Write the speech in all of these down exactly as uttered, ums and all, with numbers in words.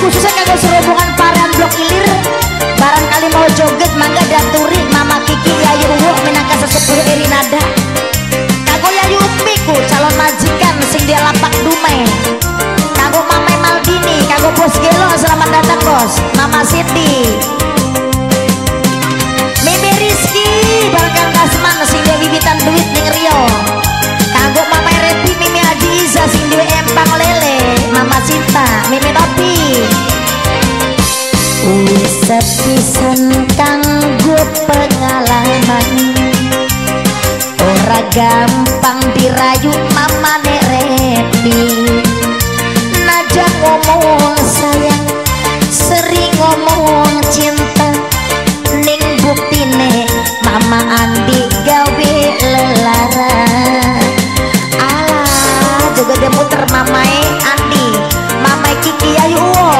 khususnya kagak serhubungan paran blok ilir barangkali mau joget mangga daturi Mama Kiki Yayu Uwo minangka sesepuh iri nada kago Yayu Ukmiku calon majikan sing dia lapak dumai kago Mama Maldini kago Bos Gelo selamat datang bos Mama Siti Mimi Rizky barangkali kasman sing dia bibitan duit ning Rio kago Mama Reti Mimi Aziza sing dia empang lele Mama Cinta Mimi Topi wis sepisan kanggo pengalaman ora gampang dirayu Mama Reti naja ngomong sayang sering ngomong cinta ning buktine Mama Andi gawe lelara alah juga dia muter Mamae Andi Mamae Kiki Yayu Uwo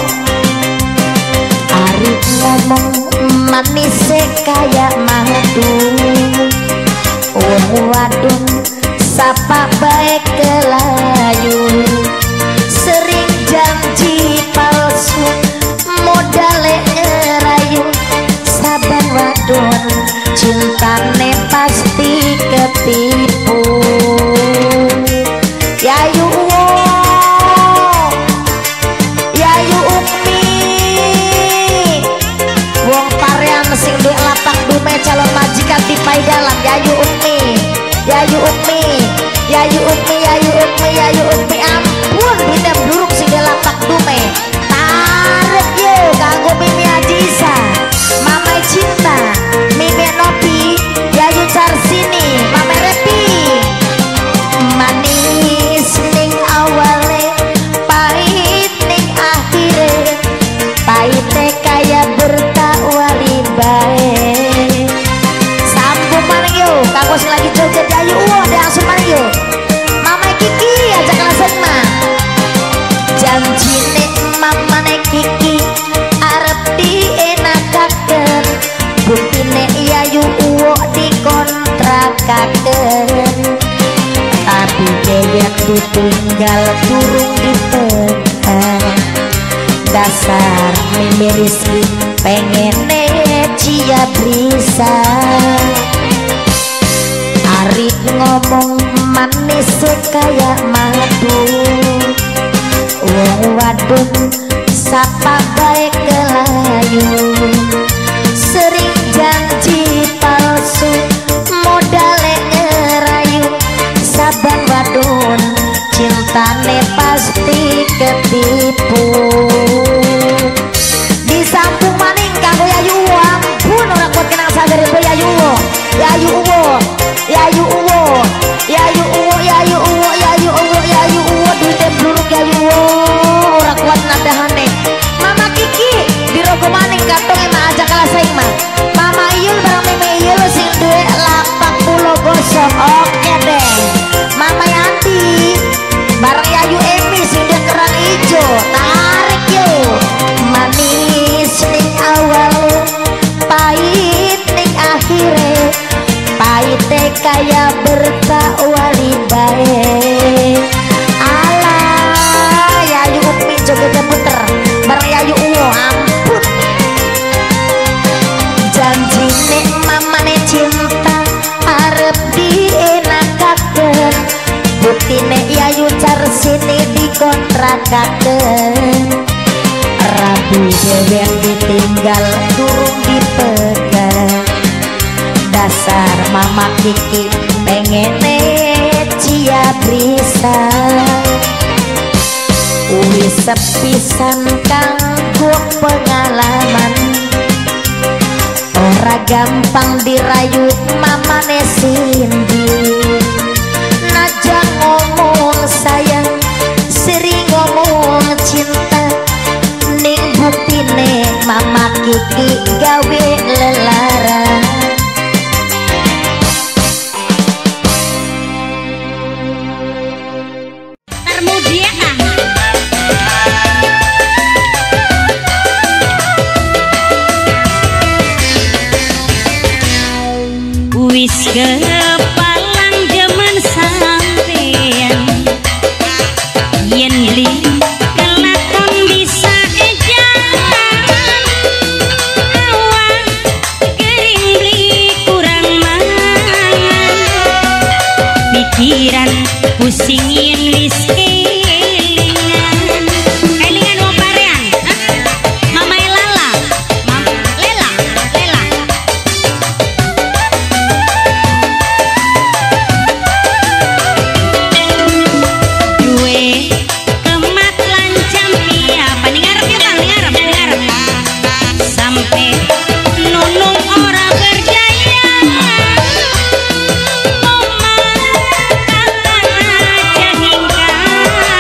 Arif ngomong manis kayak madu wong wadon sapa baik kelayu sering janji palsu modale ngerayu saban wadon cintane pasti ketipu Yayu Uwo Yayu Ukmi wong parean sing duwe lapak dume calon majikan di Paidalan Yayu Ukmi Yayu Ukmi Yayu Ukmi Yayu Ukmi Yayu Ukmi ampun duitnya bluruk sing duwe lapak dume tarik yo kanggo Mimi Aziza Mama Cinta Mimi Nopi Yayu Carsini Mama Repi manis ning awale pahit ning akhire pahite kaya bertakwali bae sambung maneng yo kanggo sing lagi joget Yayu Uwo langsung maneng yo Mama Kiki ajak langsung mah janjine Mama Kiki arep dienakaken buktine Yayu Uwo dikontrakaken tapi dewek ditinggal durung dipegang dasar Mimi Rizky pengen cia bisa Arif ngomong manis kayak madu wong wadon sapa baik kelayu sering janji palsu modale ngerayu saban wadon cintane pasti ketipu di sampung maning kanggo Yayu Uwo ampun ora kuat kenang sadar itu Yayu Uwo Yayu Uwo Yayu Uwo Yayu Uwo Yayu Uwo Yayu Uwo Yayu Uwo duitnya bluruk Yayu Uwo ora kuat nadahane Mama Kiki dirogo maning kantong emang aja kalah saing mah Mama Iyul barang Mimi Iyul sing duwe lapak pulau gosong oke deh Mama Yanti barang Yayu Emi sing duwe kerang ijo tarik yo manis ning awal pahit ning akhire pahite kaya bertakwali bae alah Yayu Ukmi jogetnya puter bareng Yayu Uwo ampun janjine Mamane Cinta arep dienakaken buktine Yayu Carsini dikontrakaken rabi dewek ditinggal durung dipegang dasar Mama Kiki pengen cia bisa wis sepisan kanggo pengalaman ora gampang dirayu Mamane Cindy naja ngomong sayang sering ngomong cinta ning buktine Mama Kiki gawe lelara wis kepalang jaman sampean yen li kelakon bisa pikiran pusing yen wis kelingan. Kelingan wong parean. Mama Lala. Mam Lela, Lela. Duwe kemat lancam iya, paling ngarep ya Bang, ngarep, ngarep. Sampai nunung ora berdaya. Mama aja hingga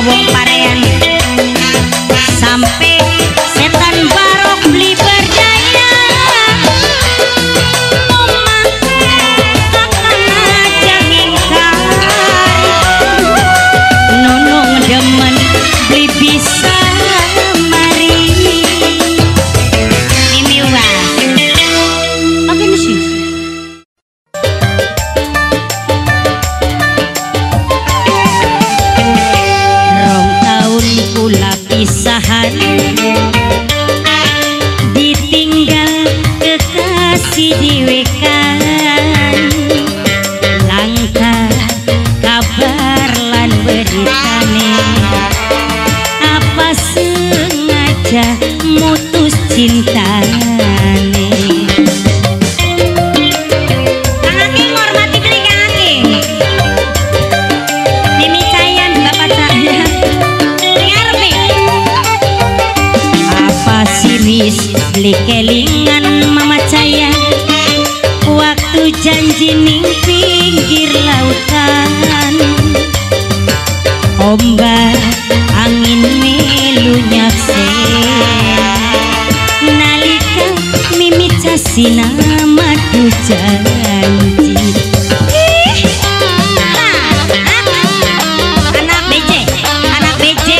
wong parean sampai setan barok beli berdaya omah akan aja ngingkari nunung demen beli bisa mari ini wah oke sih. Pisahan ditinggal kekasih diwekan langka kabar lan beritane apa sengaja mutus cintane. Kang Aking ngormati beli Kang Aking Mimi Cayan bapak saya siris beli kelingan mama caya waktu janji ning pinggir lautan ombak angin melu nyaksen nalika mimi casina madu janji anak B J anak B J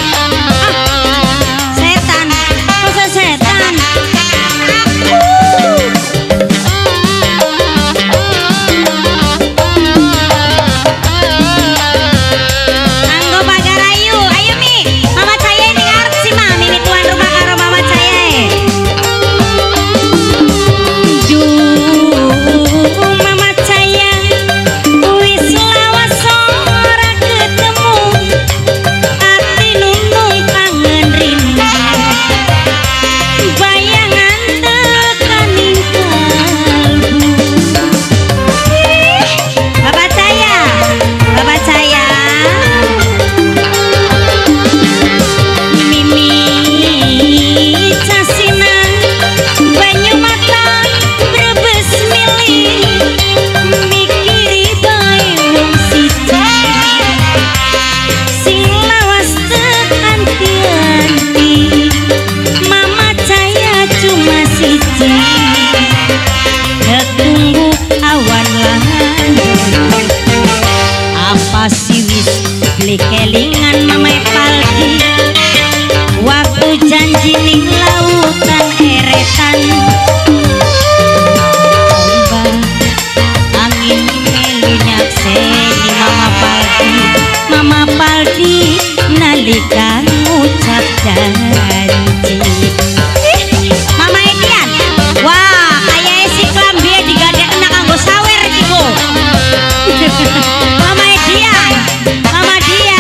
kelingan mamai palgi waktu janji ning lautan eretan ombak angin melu nyakseni mama palgi mama palgi nalika ngucap janji mama Edian wah kayak si klambia digadek enak anggo sawer gitu mama Edian mama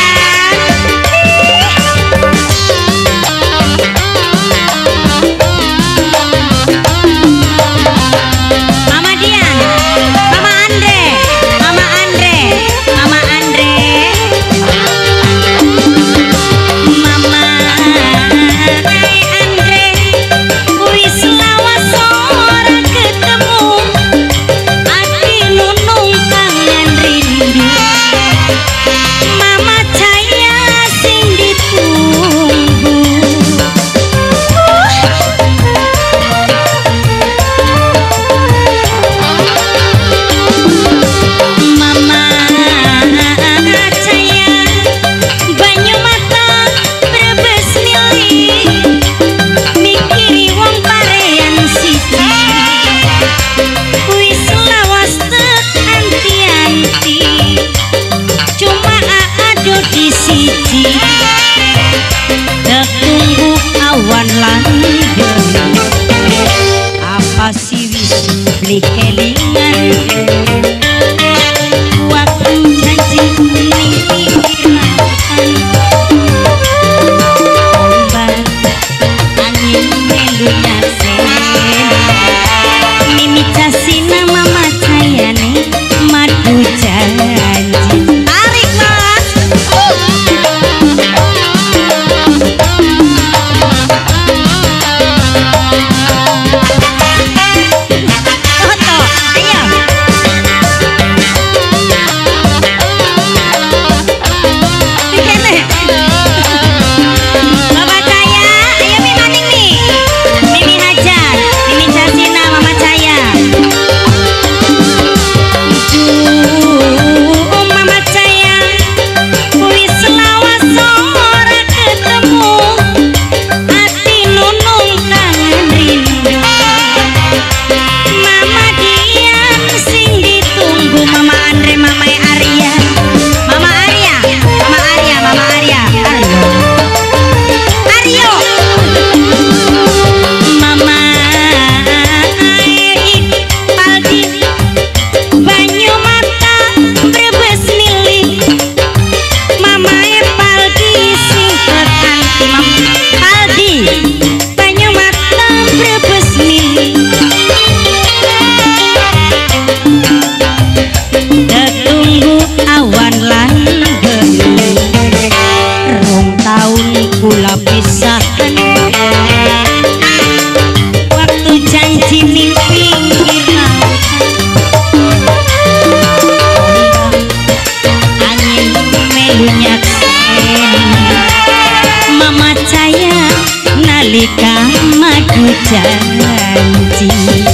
beli kelingan waktu janji ning pinggir lautan ombak angin melu nyaksen mimi casina mama cayane madu janji tarik mas ayo janji.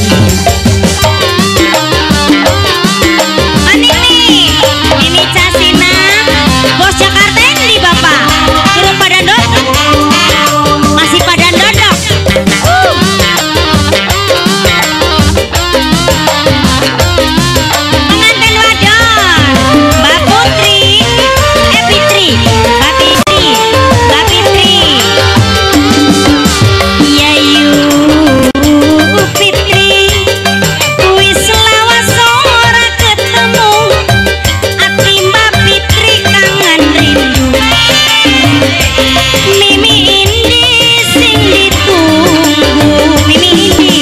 Mimi Casina, bos Jakarta ini bapak. Turun pada dodok, masih pada dodok. Uh. Pengantin wadon, Mbak Putri, eh Fitri, Mbak Fitri, Mbak Fitri. Ya yu Fitri, wis lawas ora ketemu. Ati Mbak Fitri kangen rindu. Mimi Indi sing ditunggu. Mimi Indi.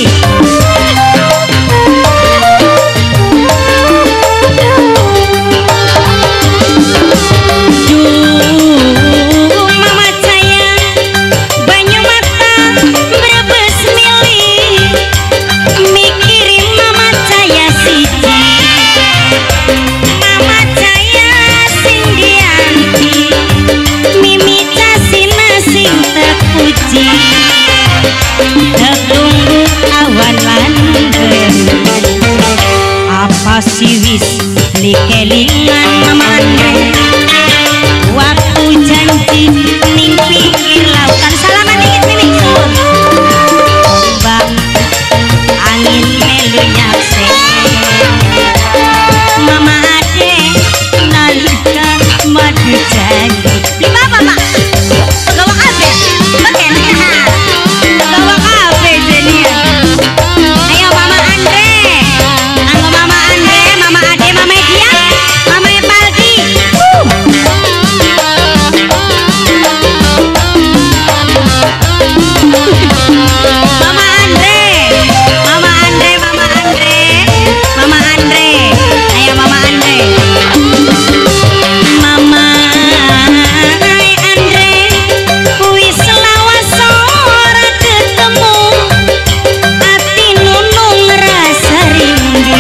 Duh, mama sayang, banyu mata brebes milih. Mikirin mama saya siji. Mama saya sing dianti, Mimi Casina sing terpuji. Tertunggu awan landeng. Apa sih wis likelingan Mama Andre? Waktu janji ning pinggir lautan. Salaman dikit Mimi sun. Bang angin melu nyakse. Mama ade nalika madu janji. Beli apa pak? Penggawa kafe. Beken. Penggawa kafe jadian. Ayo Mama Andre. Anggo Mama Andre, Mama ade, Mama Dia, Mama Paldi. Uh. Mama Andre, Mama Andre, Mama Andre, Mama Andre, ayo Mama Andre, Mama Andre, wis lawas ora ketemu, ati nunung rasa rindu.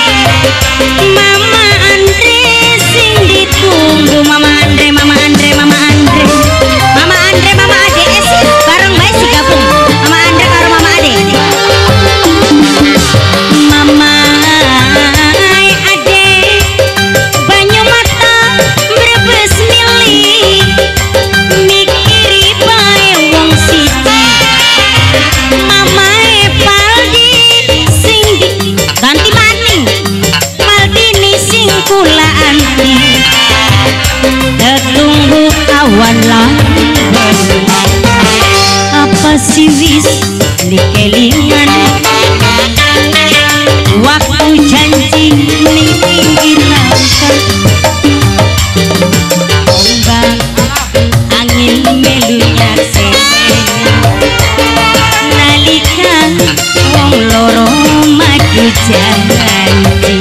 Mama Andre sing ditunggu. Mama Andre, Mama Andre, Mama Andre, Mama Andre, Mama Ade, eh sih bareng bae sih gabung. Mama Andre karo Mama Ade. Mama Ade, banyu mata brebes milih. Mikiri bae wong siji. Mama Paldi sing di ganti maning. Maldini sing kula anti. Tertunggu awan landeng. Apa sih wis likelingan? Waktu janji ning pinggir lautan. Ombak angin melu nyakse. Nalika wong loro madu janji.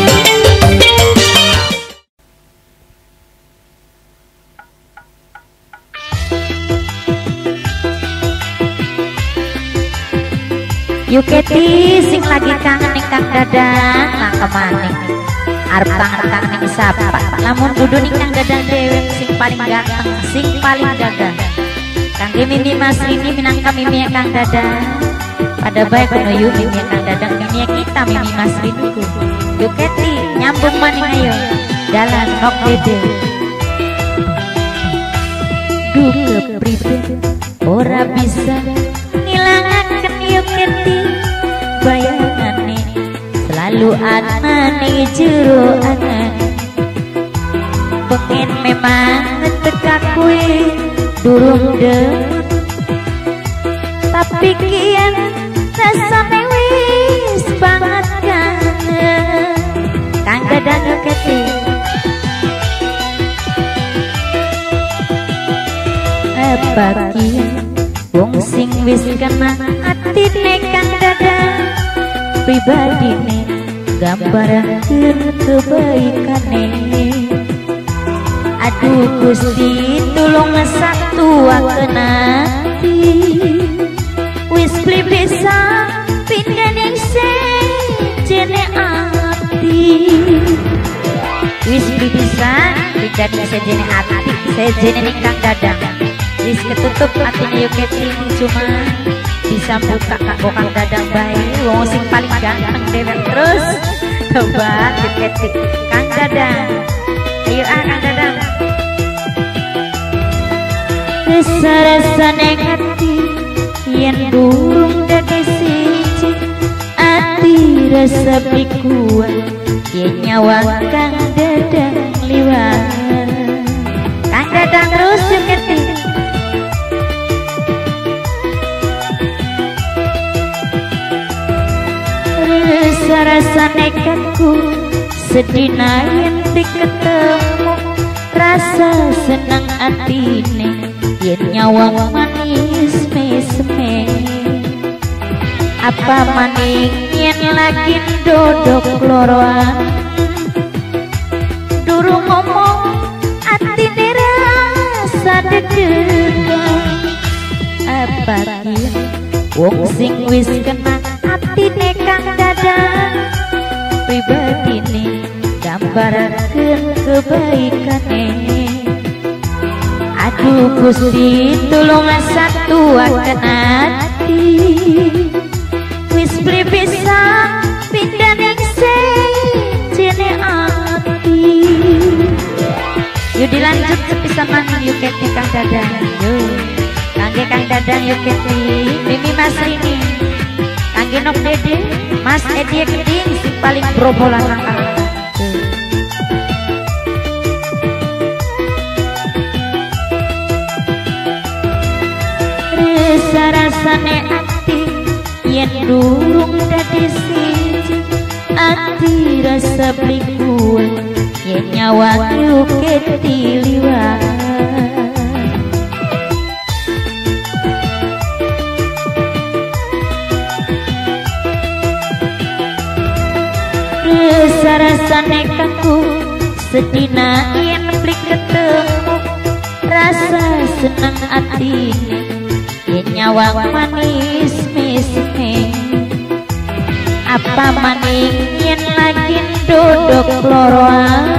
Yuketi sing lagi kangen ning Kang Dadang mangkemaning arep kangen ning sapa lamun dudu ning Kang Dadang dewek sing paling ganteng sing paling gagah kangge Mimi Mas Rini minangka Mimi Kang Dadang pada baik kono yu Mimi Kang Dadang Mimi kita Mimi Mas Rini ku Yuketi nyambung maning ayo dalan nok dede duh kepribe ora bisa ngilangaken Yuketi bayangane selalu ana ning jero angan pengen memang teka kue durung deng tapi kian rasane wis banget kangen Kang Dadang Yuketi apa kian wong sing wis kena atine Kang Dadang pribadine gambaran kebaikane aduh Gusti tulung satuakeun ati wis beli bisa pindah ning sejene ati wis beli bisa pindah ning sejene ati sejene ning Kang Dadang wis ketutup atine Yuketi cuma bisa buka kanggo Kang Dadang bae wong sing paling ganteng dewek terus coba diketik Kang Dadang ayo ah Kang Dadang rasa-rasa neng hati yen durung dadi siji ati rasa pikuan yen nyawa Kang Dadang liwat Kang Dadang terus diketik rasa-rasa nekatku sedina yen ketemu rasa senang atine yen nyawa manis mesme apa maning yen lagi dodok loroan durung ngomong atine rasa deg-degan apa yen wong sing wis kena atine Kang Dadang pribadine gambarakeun kebaikane aduh Gusti tulung satuakeun ati wis bisa pindah ning sejene ati yuk dilanjut sepisanan yuk keti Kang Dadang yuk kangge Kang Dadang yuk keti Mimi Mas Rini kangge Nok Dede Mas Edi Keding sing paling brobolan langkah rasa-rasane ati yen durung dadi siji ati rasa plikuan yen nyawa keti liwat rasa-rasane kaku sedina yen plik ketemu rasa senang atine yen nyawa manis mesme apa maning yen lagi dodok loroan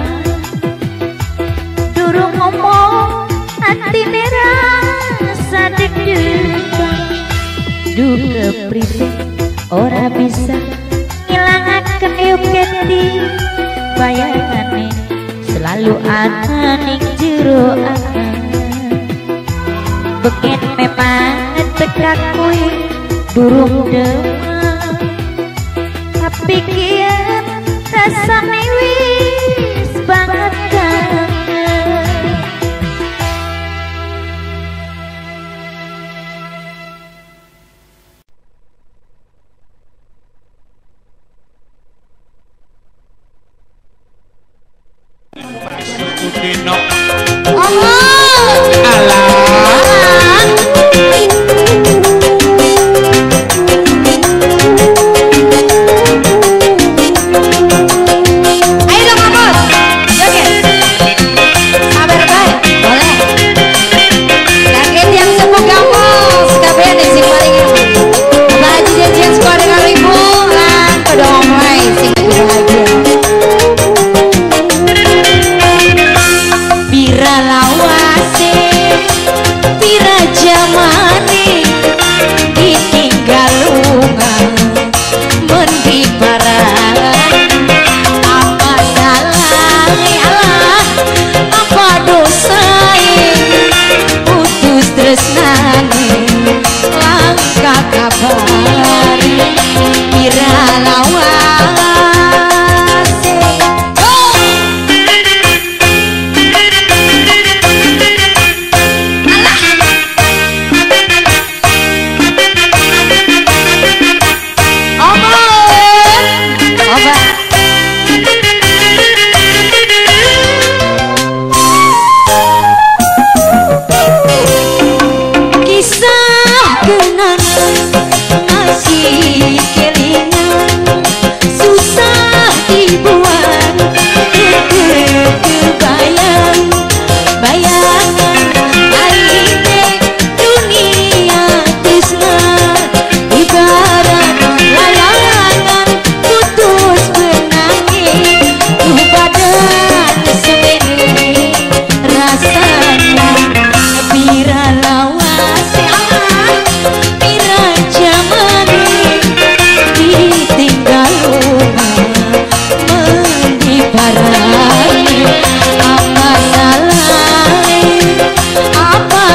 durung ngomong atine rasa deg-degan duh kepriwe ora bisa ngilangaken yuk keti bayangane selalu ana ning jero ati beken memang tekak kuy durung demam tapi kian rasane wis banget kangen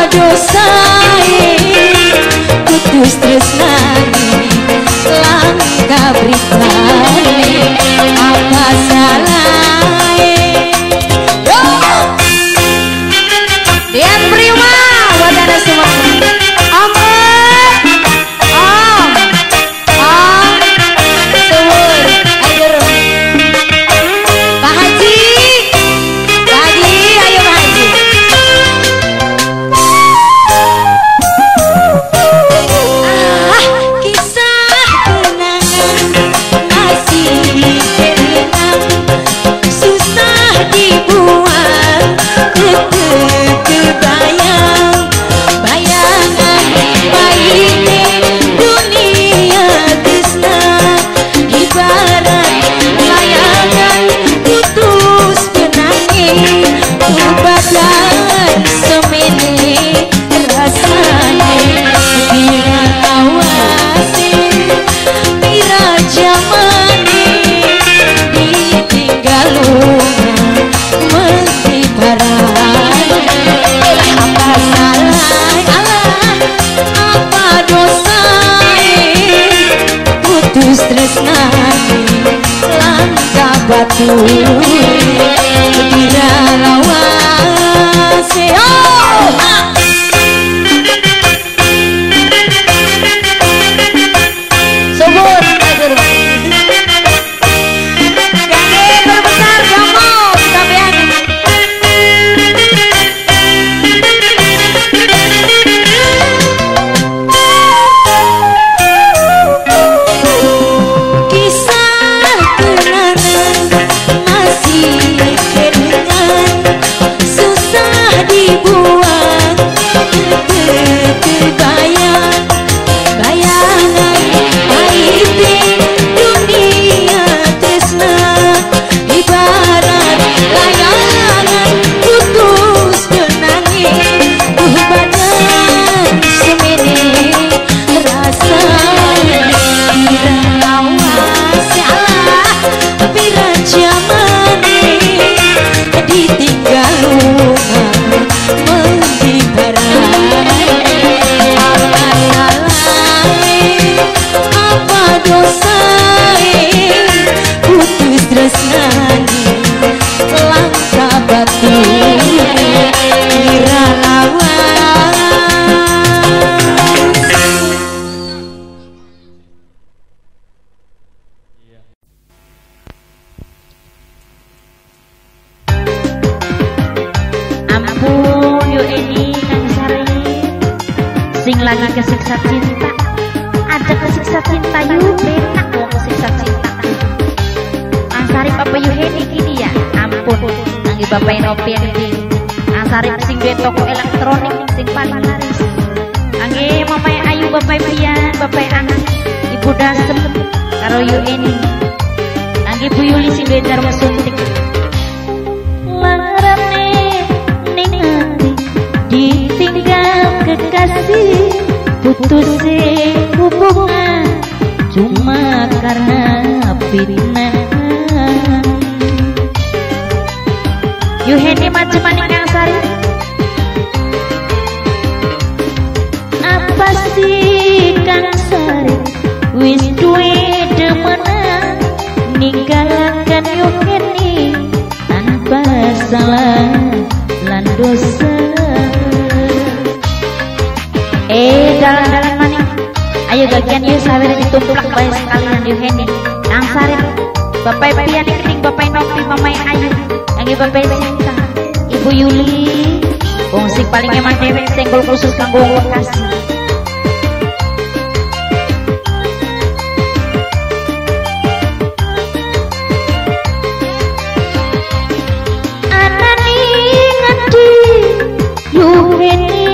dosae putus tresnani langka britane apa salahe yo Dian Prima wadana semua aman am am suwur ayo Pak Haji Pak Haji ayo Pak Haji ah kisah kenangan masih terngiang susah dibuang kebayang bayangan baiknya dunia tresna ibarat layangan putus benangin badan semene rasanya bila awasi bila jamane ditinggal lunga mesti barang apa salah Allah apa dosa putus tresnani langka batu kira lawase oh subur Gage berbesar kamu sampean kisah kenangan masih terngiang susah dibuang terbayang bayangan pahitnya dunia tresna ibarat layangan putus benangin badan semene rasanya bila awasi Allah bila jamane ditinggal lunga mesti barang apa salah apa dosa putus tresnani langka batu kira lawan Ampun yo ini Kang Sari sing lagi kesiksa cinta ada kesiksa cinta yuk benak wong kesiksa cinta Kang Sari Bapak Yuheni gini ya ampun nanggi Bapak Enopi yang di Kang Sari sing duwe toko elektronik sing paling laris nanggi Mama Ayu Bapak Pian Bapak Anak Ibu Dasem karo Yuheni nanggi Bu Yuli sing duwe jarum suntik larane ning ati ditinggal kekasih putus hubungan cuma karena fitnah Yuheni macam mana Kang Sari apa sih Kang Sari wis duwe demenan ninggalkan Yuheni tanpa salah lan dosa eh dalan-dalan maning ayo gagian yuk sawer ditumplak bae sekalian Yuheni Kang Sari Bapak Pian Keting Bapak Nopi Mama Ayu nangge Bapak Sinta Ibu Yuli wong sing paling emang dewek senggol khusus kanggo wong Bekasi anani ngati Yuheni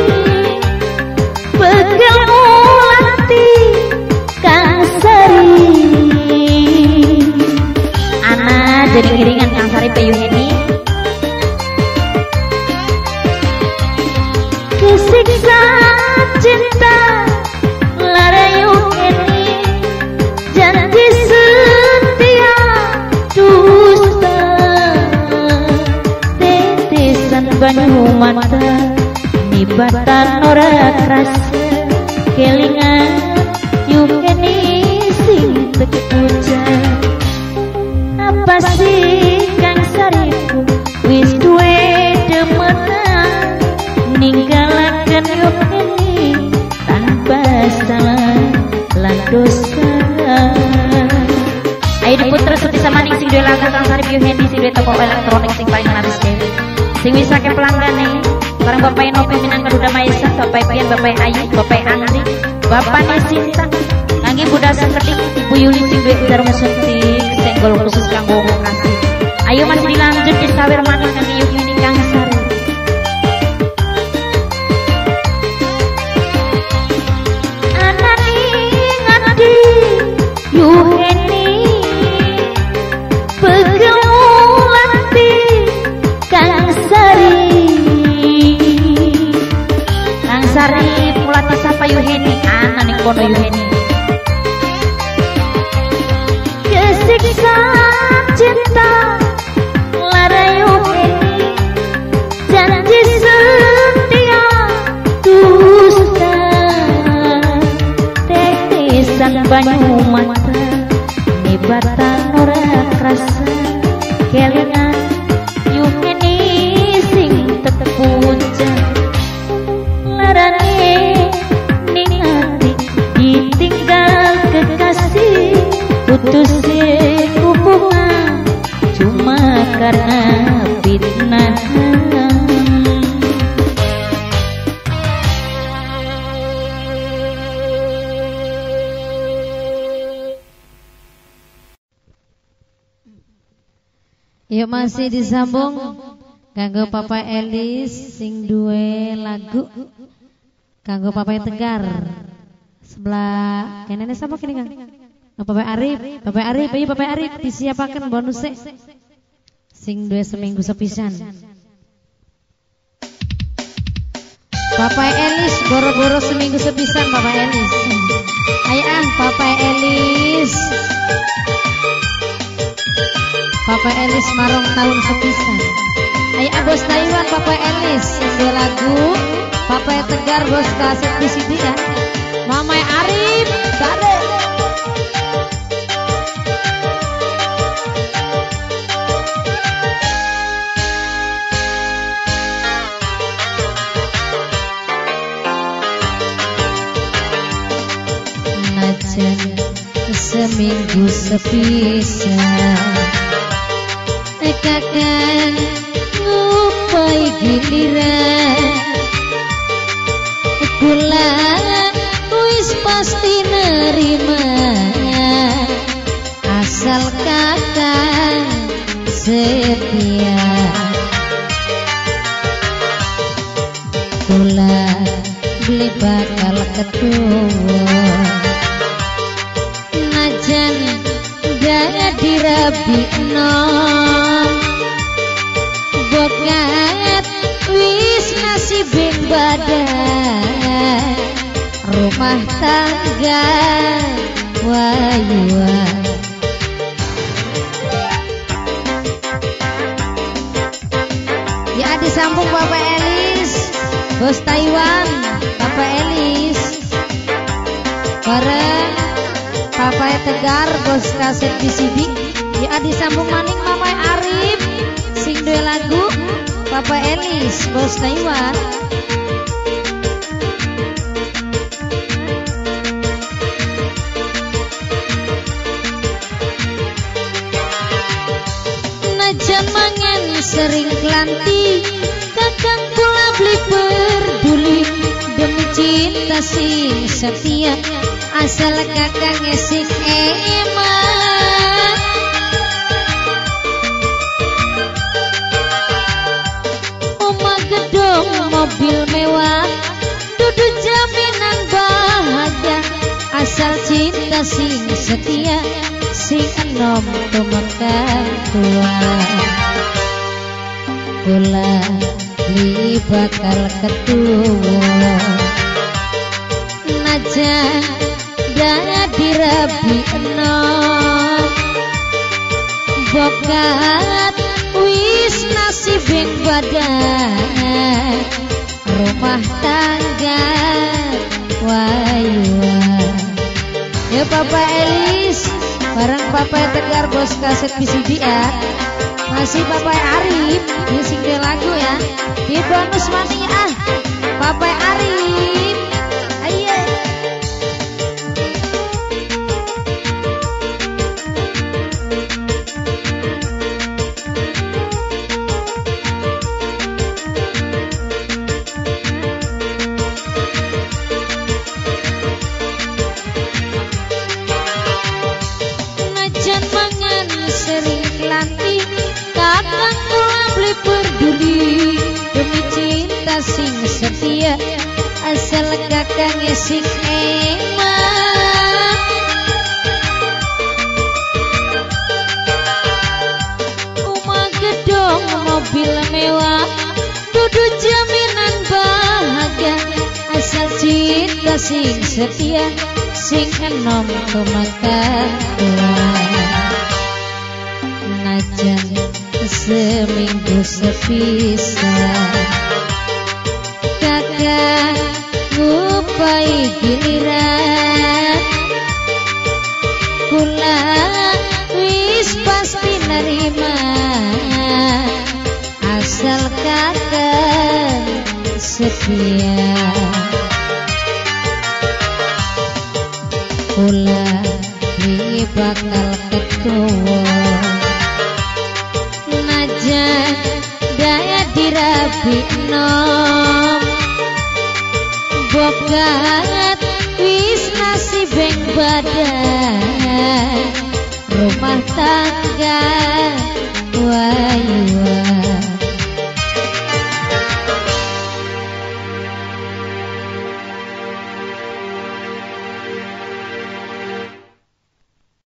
pegel mulati Kang Sari ana jadi kiringan Kang Sari pe Yuheni kesiksa cinta lara Yuheni janji setia dusta tetesan banyu mata ni nibatan ora krasa kelingan yukeni sing tepujan apa sih kang sariku wis duwe demenan ninggalaken yukeni tanpa salah lan dosa. Ayo diputer seperti sama ning sing duwe lagu kang sarip Yuhendi sing duwe toko elektronik sing paling laris dewe sing wis akeh pelanggan nih bareng Bapak Novi Minan Garuda Maisa, Bapak Pian, Bapak Ayu, Bapak Andri, Bapak Nesinta, kangge Bunda Seketik, Ibu Yuli sing duwe jarum suntik, senggol khusus kanggo kasih. Ayo masih dilanjut di sawer manis kangge Yuhendi kang sari. Anani ngati Yuhendi pegeulati kang sari. Sari mulati sapa Yuheni ana ning kono Yuheni kesiksa cinta lara Yuheni janji setia dusta tetisan banyu mata nibatan ora krasa kelingan Yuheni sing tetep puncak ditinggal kekasih putusin hubungan cuma karena fitnah. Yuk masih disambung kanggo Papa Elis sing duwe lagu kanggo Papa Tegar sebelah kenene sama kini Kang. Bapak Arif, Bapak Arif, iya Bapak Arif disiapakan bonusnya sing duwe seminggu sepisan. Bapak Elis boro-boro seminggu sepisan Bapak Elis. Ayo ah Bapak Elis. Bapak Elis marong tahun sepisan. Ayo ah bos Taiwan Bapak Elis sing duwe lagu Bapak Tegar bos kaset di sini ya. Mama Arif, bare. Najan seminggu sepisan, kakak ngupai giliran, pulang wis pasti nerima asal kakak setia. Kula beli bakal ketua najan gak dirabikno bokat wis nasibing badan rumah tangga wayuan. Ya disambung Bapak Elis bos Taiwan Bapak Elis bareng Bapak Tegar bos kaset B C D. Ya disambung maning Mama Arif sing duwe lagu Bapak Elis bos Taiwan. Najan mangan sering kelanti kakang kula beli peduli demi cinta sing setia asal kakang esik eman. Omah gedung mobil mewah dudu jaminan bahagia asal cinta sing setia sing enom tumekang tua. Kula li bakal ketua najan gak dirabikno bokat wis nasibing badan rumah tangga wayuan. Ya Papa Elis bareng Papa Tegar bos kaset P C D ya. Masih Papa Arif di single lagu ya. Di bonus mania ah Papa Arif. Ayo. Najan mangan sering latih kakang kula beli peduli demi cinta sing setia asal kakang sing eman. Rumah gedong mobil mewah dudu jaminan bahagia asal cinta sing setia sing enom kemakan najan seminggu sepisah kakak ngupai giliran kula wis pasti nerima asal kakak setia kula ini bakal ketua najan daya dirabi nom bokat wis nasibeng badan rumah tangga